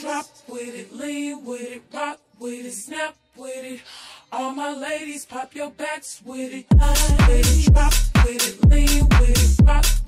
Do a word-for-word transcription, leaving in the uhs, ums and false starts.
Drop with it, lean with it, rock with it, snap with it. All my ladies, pop your backs with it. With it, drop with it, lean with it, rock